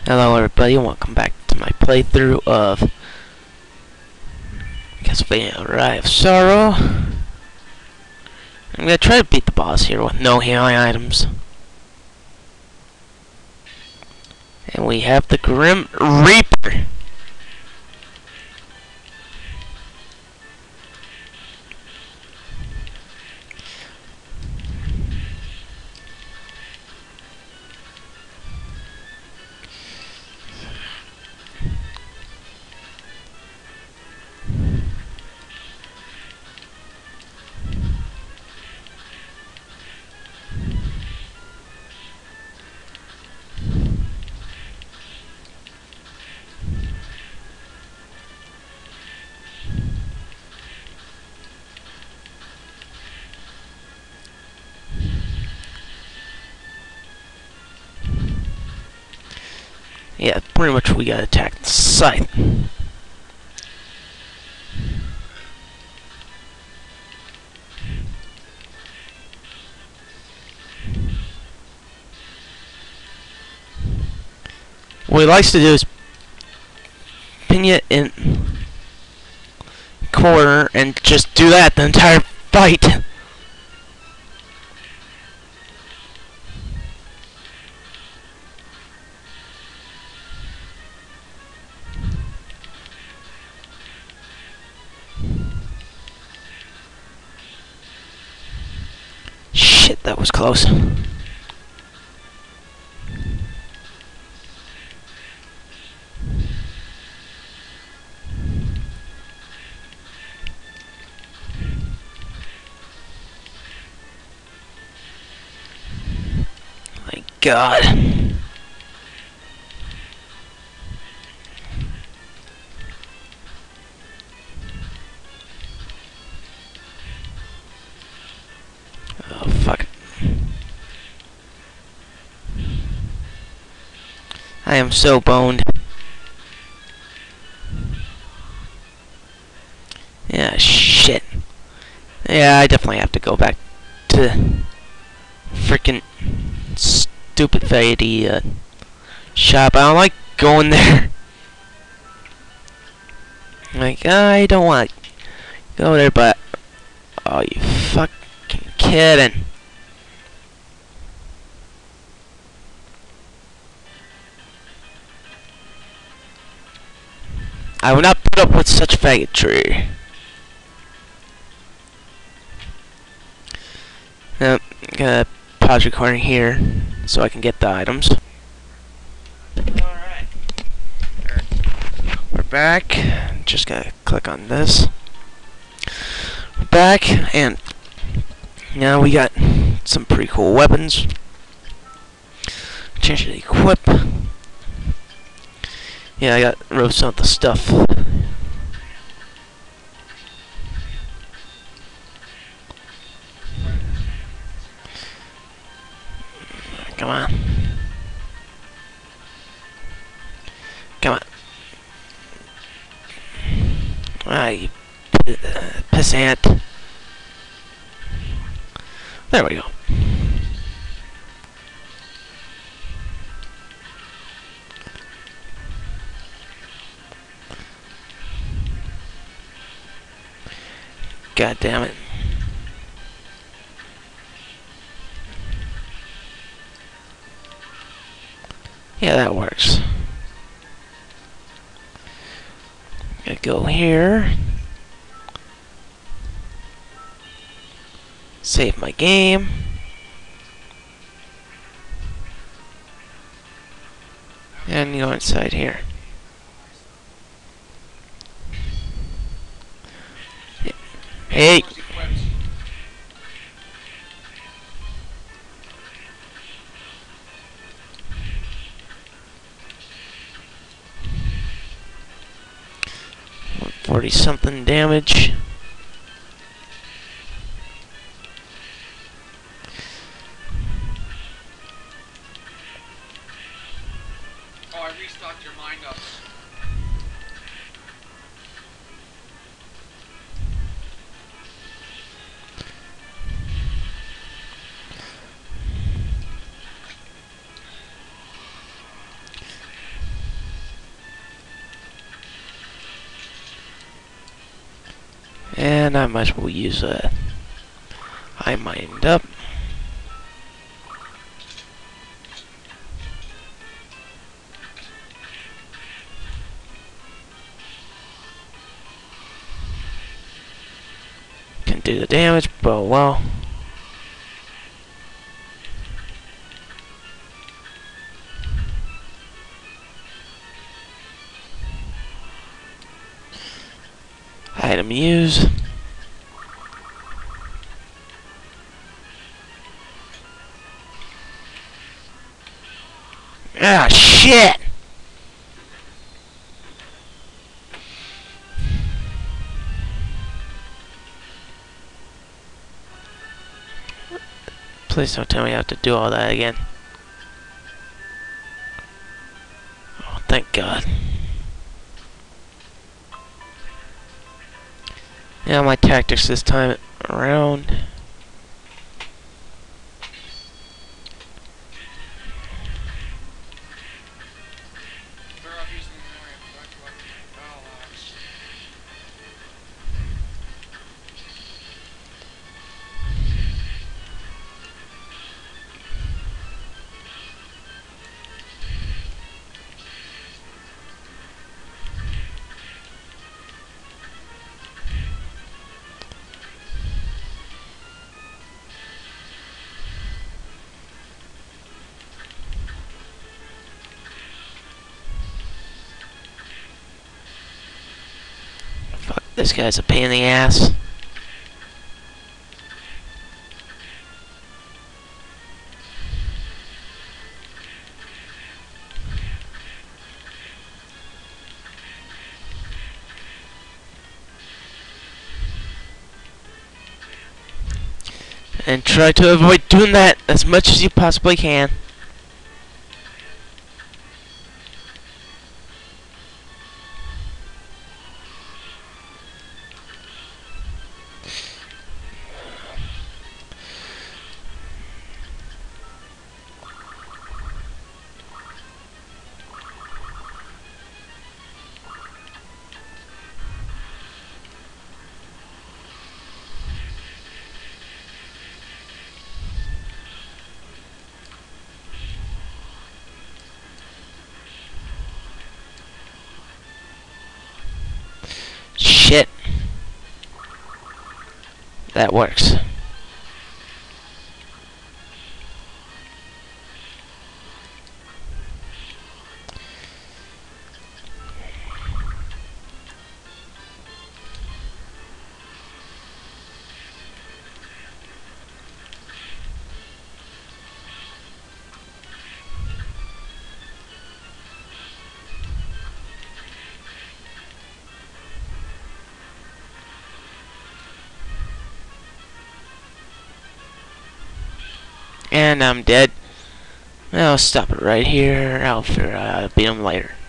Hello everybody, welcome back to my playthrough of Castlevania Aria of Sorrow. I'm gonna try to beat the boss here with no healing items. And we have the Grim Reaper. Yeah, pretty much we gotta attack the site. What he likes to do is pin you in corner and just do that the entire fight. Shit, that was close. My God. Oh, fuck. I am so boned. Yeah, shit. Yeah, I definitely have to go back to freaking stupid variety shop. I don't like going there. Like, I don't want to go there, but oh, you fucking kidding. I will not put up with such faggotry. I'm gonna pause recording here so I can get the items. Alright. We're back. Just gotta click on this. We're back, and now we got some pretty cool weapons. Change to equip. Yeah, I got roast out the stuff. Come on. Come on. Ah, you pissant. There we go. God damn it. Yeah, that works. Gonna go here. Save my game. And go inside here. Hey! $40-something damage. Oh, I restocked your mind up. And I might as well use a high mind up. Can do the damage, but well. Item use. Ah, shit! Please don't tell me I have to do all that again. Oh, thank God. Yeah, my tactics this time around. Better off using the aria. Oh, Fuck, this guy's a pain in the ass. And try to avoid doing that as much as you possibly can. Shit. That works. And I'm dead. I'll stop it right here. I'll beat him later.